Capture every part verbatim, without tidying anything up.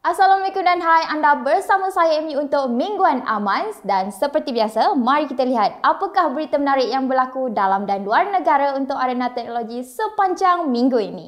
Assalamualaikum dan hai, anda bersama saya Amy untuk Mingguan Amans dan seperti biasa, mari kita lihat apakah berita menarik yang berlaku dalam dan luar negara untuk arena teknologi sepanjang minggu ini.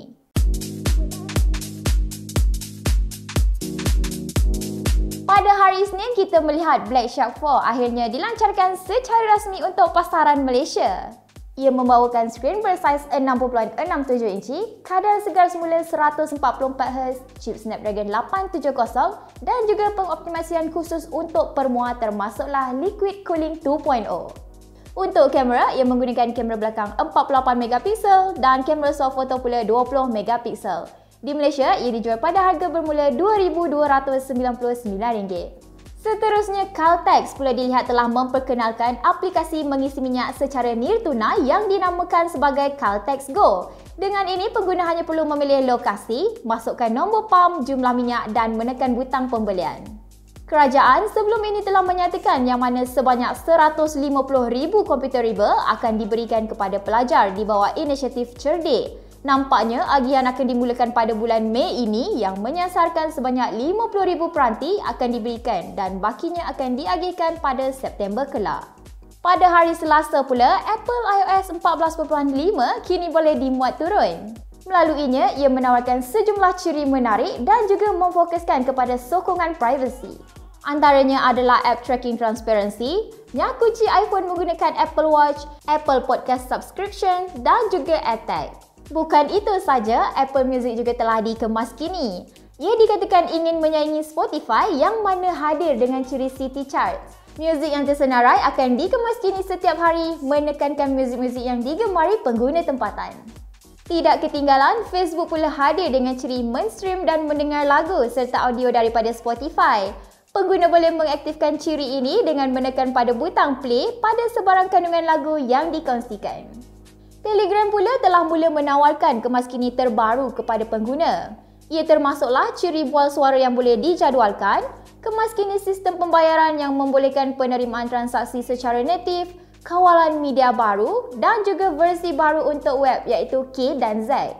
Pada hari Isnin, kita melihat Black Shark empat akhirnya dilancarkan secara rasmi untuk pasaran Malaysia. Ia membawakan skrin bersaiz enam perpuluhan enam tujuh inci, kadar segar semula seratus empat puluh empat hertz, chip Snapdragon lapan tujuh kosong dan juga pengoptimasian khusus untuk permuah termasuklah Liquid Cooling dua titik kosong. Untuk kamera, ia menggunakan kamera belakang empat puluh lapan megapiksel dan kamera soft photo pula dua puluh megapiksel. Di Malaysia, ia dijual pada harga bermula dua ribu dua ratus sembilan puluh sembilan ringgit. Seterusnya, Caltex pula dilihat telah memperkenalkan aplikasi mengisi minyak secara nirtunai yang dinamakan sebagai Caltex Go. Dengan ini, pengguna hanya perlu memilih lokasi, masukkan nombor pam, jumlah minyak dan menekan butang pembelian. Kerajaan sebelum ini telah menyatakan yang mana sebanyak seratus lima puluh ribu komputer riba akan diberikan kepada pelajar di bawah inisiatif Cerdik. Nampaknya agihan akan dimulakan pada bulan Mei ini yang menyasarkan sebanyak lima puluh ribu peranti akan diberikan dan bakinya akan diagihkan pada September kelak. Pada hari Selasa pula, Apple iOS empat belas perpuluhan lima kini boleh dimuat turun. Melaluinya, ia menawarkan sejumlah ciri menarik dan juga memfokuskan kepada sokongan privasi. Antaranya adalah app tracking transparency, kunci iPhone menggunakan Apple Watch, Apple Podcast Subscription dan juga AirTag. Bukan itu saja, Apple Music juga telah dikemas kini. Ia dikatakan ingin menyaingi Spotify yang mana hadir dengan ciri City Charts. Muzik yang tersenarai akan dikemas kini setiap hari, menekankan muzik-muzik yang digemari pengguna tempatan. Tidak ketinggalan, Facebook pula hadir dengan ciri men-stream dan mendengar lagu serta audio daripada Spotify. Pengguna boleh mengaktifkan ciri ini dengan menekan pada butang play pada sebarang kandungan lagu yang dikongsikan. Telegram pula telah mula menawarkan kemas kini terbaru kepada pengguna. Ia termasuklah ciri bual suara yang boleh dijadualkan, kemas kini sistem pembayaran yang membolehkan penerimaan transaksi secara natif, kawalan media baru dan juga versi baru untuk web iaitu K dan Z.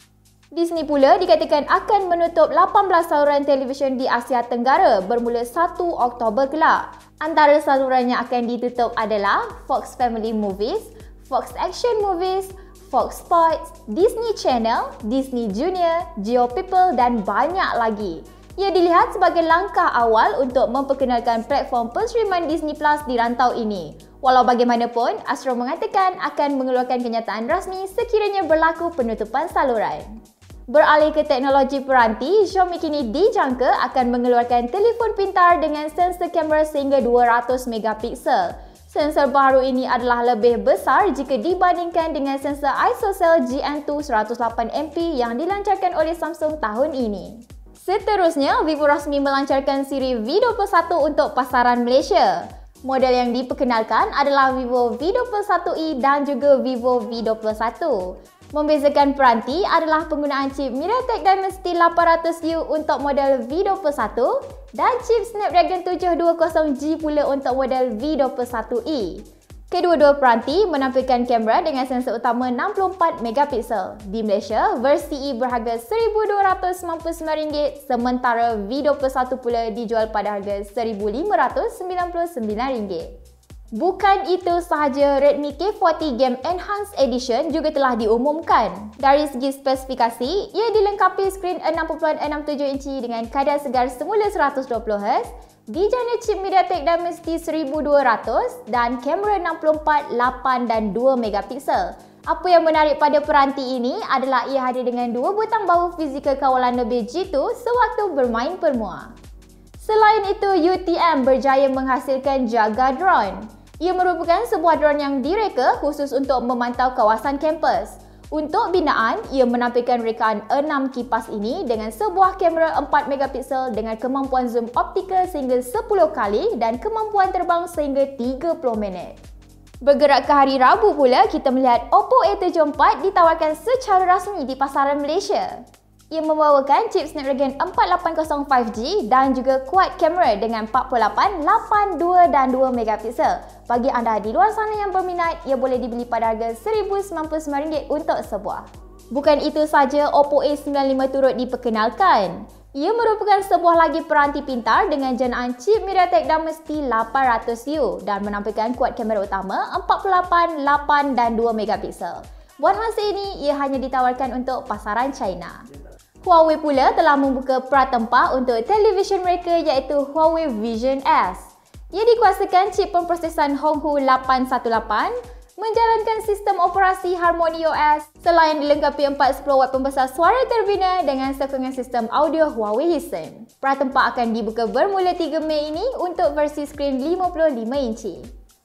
Disney pula dikatakan akan menutup lapan belas saluran televisyen di Asia Tenggara bermula satu Oktober kelak. Antara saluran yang akan ditutup adalah Fox Family Movies, Fox Action Movies, Fox Sports, Disney Channel, Disney Junior, Geo People dan banyak lagi. Ia dilihat sebagai langkah awal untuk memperkenalkan platform penstreaman Disney Plus di rantau ini. Walau bagaimanapun, Astro mengatakan akan mengeluarkan kenyataan rasmi sekiranya berlaku penutupan saluran. Beralih ke teknologi peranti, Xiaomi kini dijangka akan mengeluarkan telefon pintar dengan sensor kamera sehingga dua ratus megapiksel. Sensor baru ini adalah lebih besar jika dibandingkan dengan sensor ISOCELL G M dua seratus lapan megapiksel yang dilancarkan oleh Samsung tahun ini. Seterusnya, Vivo rasmi melancarkan siri V dua puluh satu untuk pasaran Malaysia. Model yang diperkenalkan adalah Vivo V dua puluh satu i dan juga Vivo V dua puluh satu. Membezakan peranti adalah penggunaan chip MediaTek Dimensity lapan ratus U untuk model V dua puluh satu dan chip Snapdragon tujuh dua kosong G pula untuk model V dua puluh satu i. Kedua-dua peranti menampilkan kamera dengan sensor utama enam puluh empat megapiksel. Di Malaysia, versi E berharga seribu dua ratus sembilan puluh sembilan ringgit sementara V dua puluh satu pula dijual pada harga seribu lima ratus sembilan puluh sembilan ringgit. Bukan itu sahaja, Redmi K empat puluh Game Enhanced Edition juga telah diumumkan. Dari segi spesifikasi, ia dilengkapi skrin enam perpuluhan enam tujuh inci dengan kadar segar semula seratus dua puluh hertz, dijana chip MediaTek Dimensity seribu dua ratus dan kamera enam puluh empat, lapan dan dua megapiksel. Apa yang menarik pada peranti ini adalah ia hadir dengan dua butang bahu fizikal kawalan lebih jitu sewaktu bermain permuah. Selain itu, U T M berjaya menghasilkan Jaga Drone. Ia merupakan sebuah drone yang direka khusus untuk memantau kawasan kampus. Untuk binaan, ia menampilkan rekaan enam kipas ini dengan sebuah kamera empat megapiksel dengan kemampuan zoom optikal sehingga sepuluh kali dan kemampuan terbang sehingga tiga puluh minit. Bergerak ke hari Rabu pula, kita melihat Oppo A tujuh empat ditawarkan secara rasmi di pasaran Malaysia. Ia membawakan chip Snapdragon empat lapan kosong lima G dan juga quad kamera dengan empat puluh lapan, lapan, dua dan dua megapiksel. Bagi anda di luar sana yang berminat, ia boleh dibeli pada harga seribu sembilan puluh sembilan ringgit untuk sebuah. Bukan itu saja, Oppo A sembilan lima turut diperkenalkan. Ia merupakan sebuah lagi peranti pintar dengan jenaan chip MediaTek Dimensity lapan ratus U dan menampilkan kuat kamera utama empat puluh lapan, lapan dan dua megapiksel. Buat masa ini, ia hanya ditawarkan untuk pasaran China. Huawei pula telah membuka pratempah untuk televisyen mereka iaitu Huawei Vision S. Ia dikuasakan chip pemprosesan Honghu lapan satu lapan, menjalankan sistem operasi HarmonyOS selain dilengkapi empat puluh watt pembesar suara terbina dengan sokongan sistem audio Huawei Hisense. Pratempah akan dibuka bermula tiga Mei ini untuk versi skrin lima puluh lima inci.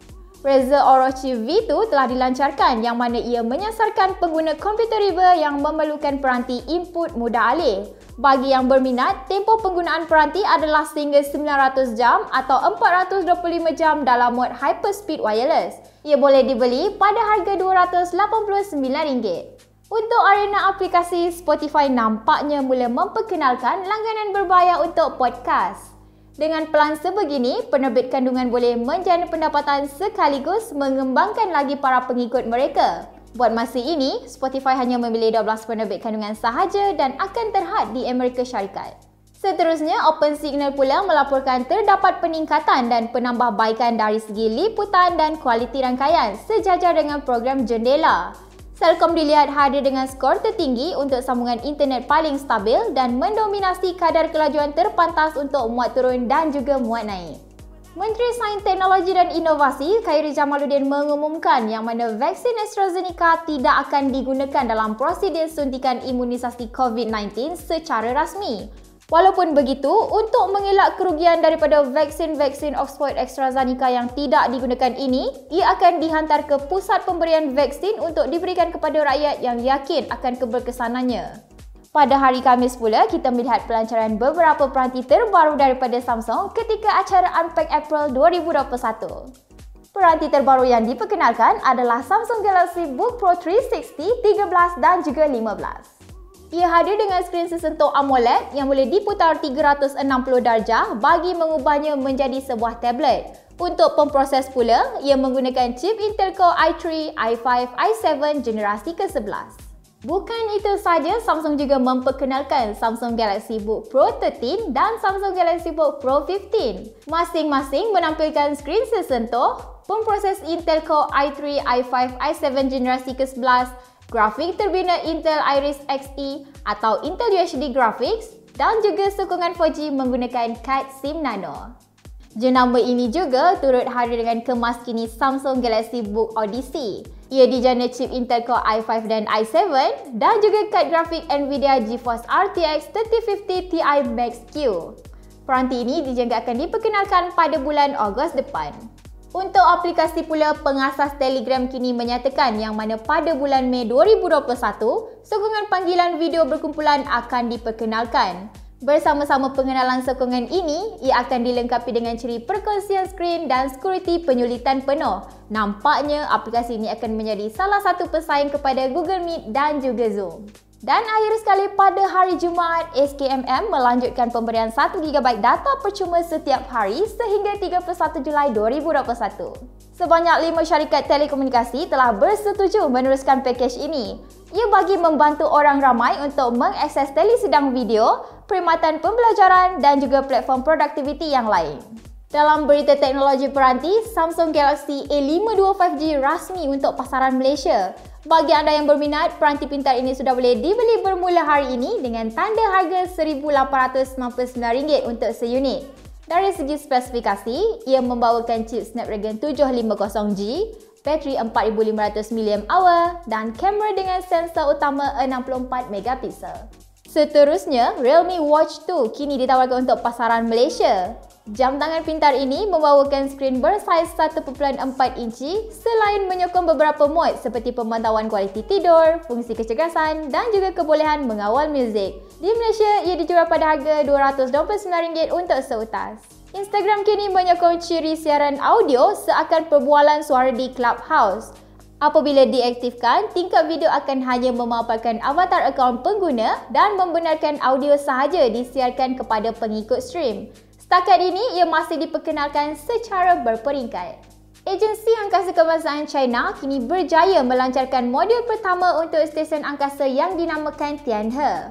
Razer Orochi V dua telah dilancarkan yang mana ia menyasarkan pengguna komputer riba yang memerlukan peranti input mudah alih. Bagi yang berminat, tempoh penggunaan peranti adalah sehingga sembilan ratus jam atau empat ratus dua puluh lima jam dalam mod Hyperspeed Wireless. Ia boleh dibeli pada harga dua ratus lapan puluh sembilan ringgit. Untuk arena aplikasi, Spotify nampaknya mula memperkenalkan langganan berbayar untuk podcast. Dengan pelan sebegini, penerbit kandungan boleh menjana pendapatan sekaligus mengembangkan lagi para pengikut mereka. Buat masa ini, Spotify hanya memilih dua belas penerbit kandungan sahaja dan akan terhad di Amerika Syarikat. Seterusnya, OpenSignal pula melaporkan terdapat peningkatan dan penambahbaikan dari segi liputan dan kualiti rangkaian sejajar dengan program Jendela. Celcom dilihat hadir dengan skor tertinggi untuk sambungan internet paling stabil dan mendominasi kadar kelajuan terpantas untuk muat turun dan juga muat naik. Menteri Sains Teknologi dan Inovasi Khairy Jamaluddin mengumumkan yang mana vaksin AstraZeneca tidak akan digunakan dalam prosedur suntikan imunisasi COVID sembilan belas secara rasmi. Walaupun begitu, untuk mengelak kerugian daripada vaksin-vaksin Oxford AstraZeneca yang tidak digunakan ini, ia akan dihantar ke pusat pemberian vaksin untuk diberikan kepada rakyat yang yakin akan keberkesanannya. Pada hari Khamis pula, kita melihat pelancaran beberapa peranti terbaru daripada Samsung ketika acara Unpacked April dua ribu dua puluh satu. Peranti terbaru yang diperkenalkan adalah Samsung Galaxy Book Pro tiga enam nol, tiga belas dan juga lima belas. Ia hadir dengan skrin sesentuh AMOLED yang boleh diputar tiga ratus enam puluh darjah bagi mengubahnya menjadi sebuah tablet. Untuk pemproses pula, ia menggunakan chip Intel Core i tiga, i lima, i tujuh generasi ke sebelas. Bukan itu saja, Samsung juga memperkenalkan Samsung Galaxy Book Pro tiga belas dan Samsung Galaxy Book Pro lima belas. Masing-masing menampilkan skrin sesentuh, pemproses Intel Core i tiga, i lima, i tujuh generasi ke sebelas, grafik terbina Intel Iris Xe atau Intel U H D Graphics dan juga sokongan empat G menggunakan kad SIM nano. Jenama ini juga turut hadir dengan kemas kini Samsung Galaxy Book Odyssey. Ia dijana chip Intel Core i lima dan i tujuh dan juga kad grafik Nvidia GeForce R T X tiga ribu lima puluh Ti Max-Q. Peranti ini dijangka akan diperkenalkan pada bulan Ogos depan. Untuk aplikasi pula, pengasas Telegram kini menyatakan yang mana pada bulan Mei dua ribu dua puluh satu, sokongan panggilan video berkumpulan akan diperkenalkan. Bersama-sama pengenalan sokongan ini, ia akan dilengkapi dengan ciri perkongsian skrin dan sekuriti penyulitan penuh. Nampaknya aplikasi ini akan menjadi salah satu pesaing kepada Google Meet dan juga Zoom. Dan akhir sekali, pada hari Jumaat, S K M M melanjutkan pemberian satu gigabyte data percuma setiap hari sehingga tiga puluh satu Julai dua ribu dua puluh satu. Sebanyak lima syarikat telekomunikasi telah bersetuju meneruskan pakej ini. Ia bagi membantu orang ramai untuk mengakses telesidang video, perkhidmatan pembelajaran dan juga platform produktiviti yang lain. Dalam berita teknologi peranti, Samsung Galaxy A lima dua lima G rasmi untuk pasaran Malaysia. Bagi anda yang berminat, peranti pintar ini sudah boleh dibeli bermula hari ini dengan tanda harga seribu lapan ratus sembilan puluh sembilan ringgit untuk seunit. Dari segi spesifikasi, ia membawakan chip Snapdragon tujuh lima kosong G, bateri empat ribu lima ratus miliampere hour dan kamera dengan sensor utama enam puluh empat megapiksel. Seterusnya, Realme Watch dua kini ditawarkan untuk pasaran Malaysia. Jam tangan pintar ini membawakan skrin bersaiz satu perpuluhan empat inci selain menyokong beberapa mod seperti pemantauan kualiti tidur, fungsi kecergasan dan juga kebolehan mengawal muzik. Di Malaysia, ia dijual pada harga dua ratus dua puluh sembilan ringgit untuk seutas. Instagram kini menyokong ciri siaran audio seakan perbualan suara di Clubhouse. Apabila diaktifkan, tingkap video akan hanya memaparkan avatar akaun pengguna dan membenarkan audio sahaja disiarkan kepada pengikut stream. Setakat ini, ia masih diperkenalkan secara berperingkat. Agensi Angkasa Kebangsaan China kini berjaya melancarkan modul pertama untuk stesen angkasa yang dinamakan Tianhe.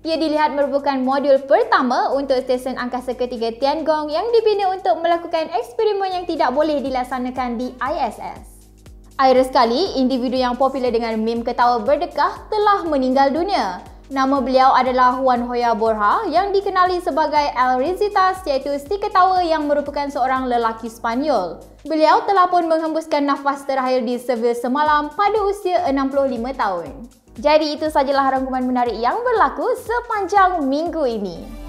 Ia dilihat merupakan modul pertama untuk stesen angkasa ketiga Tiangong yang dibina untuk melakukan eksperimen yang tidak boleh dilaksanakan di I S S. Akhir sekali, individu yang popular dengan meme ketawa berdekah telah meninggal dunia. Nama beliau adalah Juan Hoya Borja yang dikenali sebagai El Risitas, iaitu si ketawa yang merupakan seorang lelaki Spanyol. Beliau telah pun menghembuskan nafas terakhir di Seville semalam pada usia enam puluh lima tahun. Jadi itu sajalah rangkuman menarik yang berlaku sepanjang minggu ini.